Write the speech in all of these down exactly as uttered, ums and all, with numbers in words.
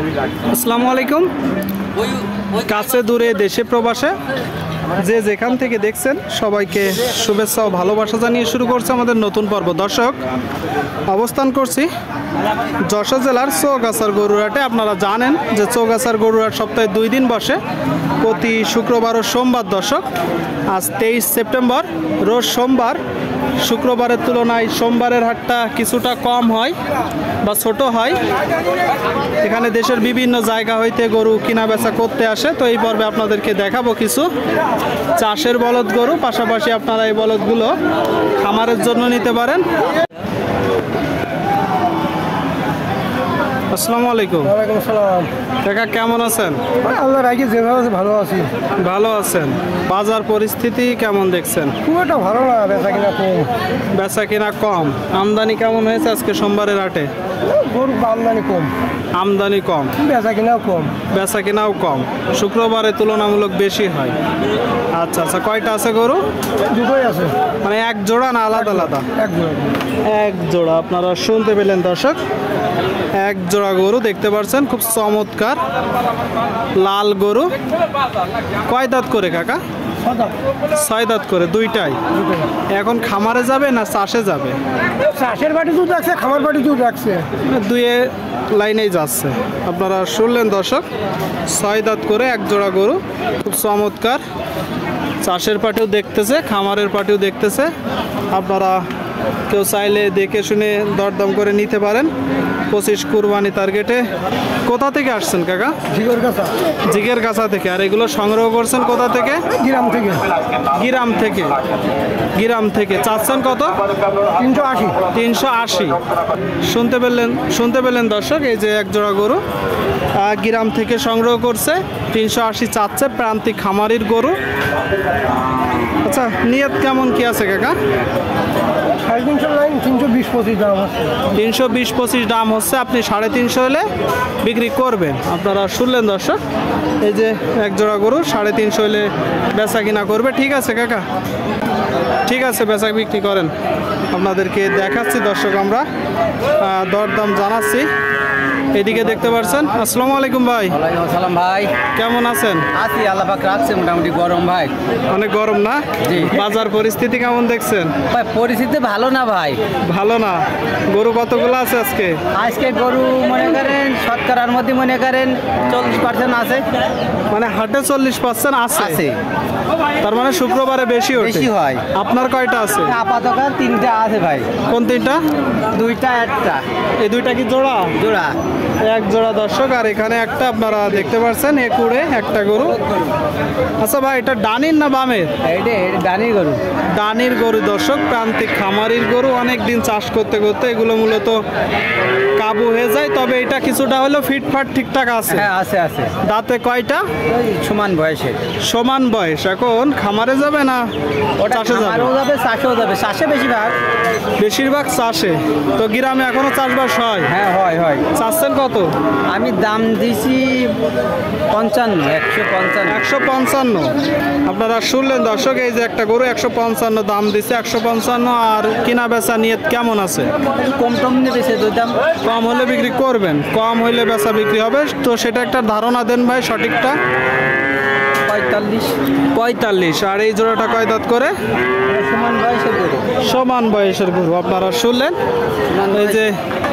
আসসালামু আলাইকুম। কাছে দূরে দেশে প্রবাসে যে যেখান থেকে দেখছেন সবাইকে শুভেচ্ছা ও ভালোবাসা জানিয়ে শুরু করছে আমাদের নতুন পর্ব। দর্শক, অবস্থান করছি যশোর জেলার চৌগাছার গরুরহাটে। আপনারা জানেন যে চৌগাছার গরুরহাট সপ্তাহে দুই দিন বসে, প্রতি শুক্রবার ও সোমবার। দর্শক, আজ তেইশ সেপ্টেম্বর, রোজ সোমবার। শুক্রবারের তুলনায় সোমবারের হাটটা কিছুটা কম হয় বা ছোট হয়। এখানে দেশের বিভিন্ন জায়গা হইতে গরু কিনা বেচা করতে আসে। তো এই পর্বে আপনাদেরকে দেখাবো কিছু চাষের বলদ গরু, পাশাপাশি আপনারা এই বলদগুলো খামারের জন্য নিতে পারেন। আসসালামু আলাইকুম। ওয়ালাইকুম আসসালাম। কাকা কেমন আছেন? আল্লাহ রাখি যেভাবে আছে ভালো আছি। ভালো আছেন। বাজার পরিস্থিতি কেমন দেখছেন? খুব একটা ভালো না, বেচা কিনা কম। বেচা কিনা কম। আমদানি কেমন হয়েছে আজকে সোমবারের হাটে? গরু আমদানি কম, আমদানি কম, বেচা কিনাও কম। বেচা কিনাও কম। শুক্রবারে তুলনামূলক বেশি হয়। আচ্ছা আচ্ছা, কয়টা আছে গরু? দুটোই আছে। মানে এক জোড়া না আলাদা আলাদা? এক জোড়া। এক জোড়া। আপনারা শুনতে পেলেন দর্শক, এক জোড়া গরু দেখতে পাচ্ছেন, খুব চমৎকার লাল গরু। কয় দাঁত করে কাকা? ছয় দাঁত করে, দুইটাই। এখন খামারে যাবে না চাষে যাবে? চাষের বাড়ি দুধ আছে, খামার বাড়ি দুধ আছে, দুয়ে লাইনেই যাচ্ছে। আপনারা শুনলেন দর্শক, ছয় দাঁত করে এক জোড়া গরু, খুব চমৎকার। চাষের পাটিও দেখতেছে, খামারের পাটিও দেখতেছে। আপনারা কেউ চাইলে দেখে শুনে দরদাম করে নিতে পারেন। পঁচিশ কুরবানি টার্গেটে। কোথা থেকে আসছেন কাকা? জিগর কাছা। জিগের কাছা থেকে। আর এগুলো সংগ্রহ করছেন কোথা থেকে? গ্রাম থেকে। গ্রাম থেকে। গ্রাম থেকে চাচ্ছেন কত? তিনশো আশি। তিনশো আশি। শুনতে পেলেন, শুনতে পেলেন দর্শক, এই যে এক জোড়া গরু গ্রাম থেকে সংগ্রহ করছে, তিনশো আশি চাচ্ছে। প্রান্তিক খামারির গরু। আচ্ছা, নিয়ত কেমন কি আছে কাকা? সাড়ে তিনশো লাইন, তিনশো বিশ পঁচিশ দাম হচ্ছে। তিনশো বিশ পঁচিশ দাম হচ্ছে। আপনি সাড়ে তিনশো হলে বিক্রি করবেন। আপনারা শুনলেন দর্শক, এই যে এক জোড়া গরু সাড়ে তিনশো হলে বেচা কিনা করবে। ঠিক আছে কাকা, ঠিক আছে, বেচা বিক্রি করেন। আপনাদেরকে দেখাচ্ছি দর্শক, আমরা দরদাম জানাচ্ছি। এদিকে দেখতে পাচ্ছেন। আসসালামু আলাইকুম ভাই। ওয়ালাইকুম আসসালাম ভাই। কেমন আছেন? আছি, আল্লাহ পাক রাখছে মোটামুটি। গরম ভাই, অনেক গরম না? জি। বাজার পরিস্থিতি কেমন দেখছেন? ভাই পরিস্থিতি ভালো না ভাই। ভালো না? গরু কতগুলো আছে আজকে? আজকে গরু মনে করেন শতকরার মধ্যে মনে করেন চল্লিশ পার্সেন্ট আছে। মানে হাটে চল্লিশ পার্সেন্ট আছে? আছে। তার মানে শুক্রবারে বেশি ওঠে? বেশি হয়। আপনার কয়টা আছে? আপাতত তিনটা আছে ভাই। কোন তিনটা? দুইটা একটা। এই দুইটা কি জোড়া? জোড়া। এক জোড়া দর্শক। আর এখানে একটা আপনারা দেখতে পাচ্ছেন, একুড়ে একটা গরু। আচ্ছা ভাই, এটা ডানির না বামের? এইটা ডানির গরু। ডানির গরু দর্শক, প্রান্তিক খামারির গরু। অনেক দিন চাষ করতে করতে এগুলো মূলত কাবু হয়ে যায়, তবে এটা কিছুটা হলেও ফিটফাট ঠিকঠাক আছে। হ্যাঁ আছে আছে। দাঁতে কয়টা? ওই সমান বয়সে। সমান বয়স। এখন খামারে যাবে না ওটা চাষে যাবে? খামারেও যাবে, চাষেও যাবে। চাষে বেশিরভাগ। বেশিরভাগ চাষে। তো গ্রামে এখনো চাষবাস হয়? হ্যাঁ হয় হয়। চাচ্ছেন কত? আমি দাম দিছি পঞ্চান্ন, একশো পঞ্চান্ন। একশো পঞ্চান্ন। আপনারা শুনলেন দর্শক, এই যে একটা গরু একশো পঞ্চান্ন দাম দিচ্ছে। একশো পঞ্চান্ন। আর কিনা বেচা নিয়ত কেমন আছে? কম টম নেবেছে দুই দাম। কম হলে বিক্রি করবেন, কম হইলে বেচা বিক্রি হবে। তো সেটা একটা ধারণা দেন ভাই সঠিকটা। পঁয়তাল্লিশ। পঁয়তাল্লিশ। আর এই জোড়াটা কয় দাঁত করে? সমান বয়সের গরু। সমান বয়সের গরু। আপনারা শুনলেন, এই যে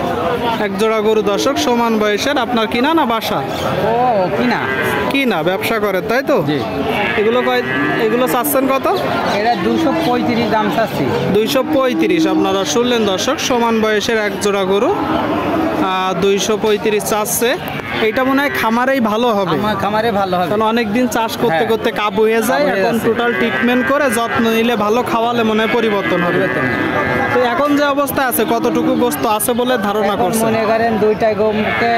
এক জোড়া গরু দর্শক, সমান বয়সের। আপনার কিনা না বাসা? ও কিনা। কিনা, ব্যবসা করে তাই তো? জি। এগুলো কয়, এগুলো চাচ্ছেন কত? এটা দুশো পঁয়ত্রিশ দাম চাচ্ছি। দুইশো পঁয়ত্রিশ। আপনারা শুনলেন দর্শক, সমান বয়সের এক জোড়া গরু দুইশো পঁয়ত্রিশ চাচ্ছে। এইটা মনে হয় খামারেই ভালো হবে। আমার খামারে ভালো হবে, কারণ অনেকদিন চাষ করতে হ্যাঁ। করতে কাবু হয়ে যায়। কাবু হয়ে এখন যাচ্ছে। টোটাল ট্রিটমেন্ট করে যত্ন নিলে, ভালো খাওয়ালে মনে হয় পরিবর্তন হবে। পরিবর্তন। তো এখন যে অবস্থা আছে, কতটুকু গোস্ত আছে বলে ধারণা এখন করছেন? মনে করেন দুইটা গমকে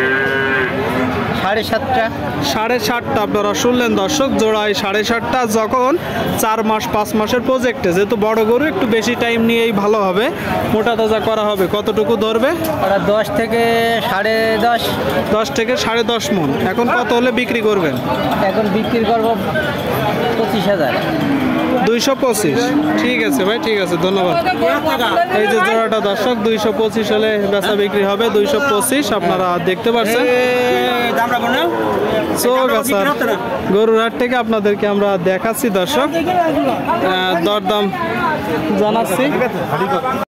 সাড়ে সাতটা। সাড়ে সাতটা। আপনারা শুনলেন দর্শক, জোড়ায় সাড়ে সাতটা। যখন চার মাস পাঁচ মাসের প্রজেক্টে, যেহেতু বড় গরু একটু বেশি টাইম নিয়েই ভালো হবে, মোটা তাজা করা হবে। কতটুকু ধরবে? ওরা দশ থেকে সাড়ে দশ। দশ থেকে সাড়ে দশ মন। এখন কত হলে বিক্রি করবেন? এখন বিক্রি করবো পঁচিশ হাজার। দুইশো পঁচিশ, ঠিক আছে ভাই, ঠিক আছে, ধন্যবাদ। এই যে জোড়াটা দর্শক দুইশো পঁচিশ হলে বেচা বিক্রি হবে। দুইশো পঁচিশ আপনারা দেখতে পাচ্ছেন। চোখ আছে গরুর হাট থেকে আপনাদেরকে আমরা দেখাচ্ছি দর্শক, আহ, দরদাম জানাচ্ছি।